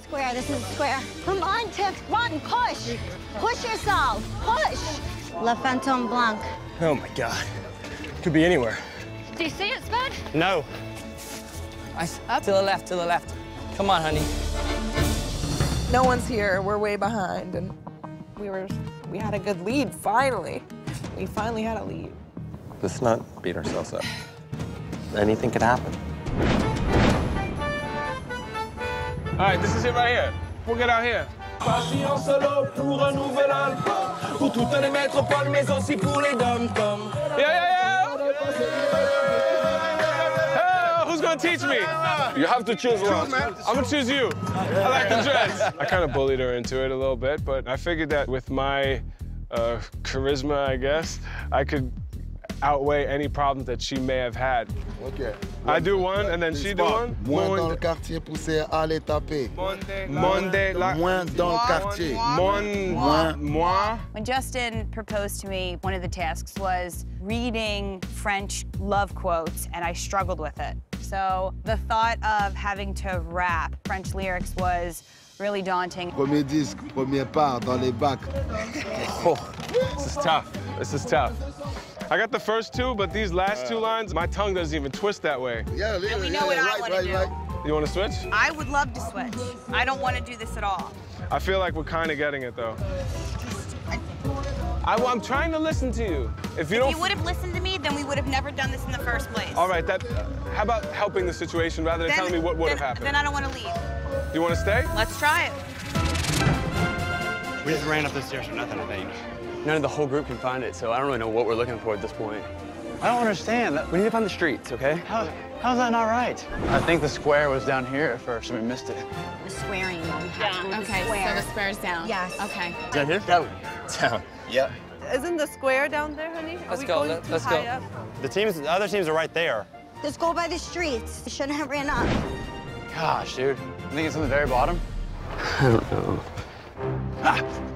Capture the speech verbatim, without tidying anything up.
square. This is square. Come on, Tick. Run, push. Push yourself. Push. Le Fantôme Blanc. Oh, my God. Could be anywhere. Do you see it, Spud? No. I, up to the left, to the left. Come on, honey. No one's here. We're way behind, and we were, we had a good lead, finally. We finally had a lead. Let's not beat ourselves up. Anything could happen. All right, this is it right here. We'll get out here. Passion solo pour un nouvel album, pour toutes les métropoles, mais aussi pour les dom-toms. Yeah, yeah, yeah! Hey, who's gonna teach me? You have to choose one. I'm gonna choose you. I like the dress. I kind of bullied her into it a little bit, but I figured that with my uh, charisma, I guess, I could outweigh any problems that she may have had. Okay. I do one, and then she do one. Moins dans le quartier, poussez à les taper. Monday, la... Moins dans le quartier. Mon, Moins. moi. When Justin proposed to me, one of the tasks was reading French love quotes, and I struggled with it. So the thought of having to rap French lyrics was really daunting. Premier disque, premier part dans les bacs. Oh, this is tough. This is tough. I got the first two, but these last two lines, my tongue doesn't even twist that way. Yeah, And we know what I want to do. You want to switch? I would love to switch. I don't want to do this at all. I feel like we're kind of getting it, though. I, I'm trying to listen to you. If you If don't, you would have listened to me, then we would have never done this in the first place. all right, that. How about helping the situation rather than Then- telling me what would have then- happened? Then I don't want to leave. You want to stay? Let's try it. We just ran up the stairs for nothing, I think. None of the whole group can find it, so I don't really know what we're looking for at this point. I don't understand. We need to find the streets, okay? How, how's that not right? I think the square was down here at first, and we missed it. The squaring one. We have to move Okay, the square. so the square's down. Yes. Okay. Is that here? Down. Down. Yep. Isn't the square down there, honey? Are Let's we go, going let- too let's high go. up? The teams, the other teams are right there. Just go by the streets. You shouldn't have ran up. Gosh, dude. I think it's on the very bottom. I don't know. Ah!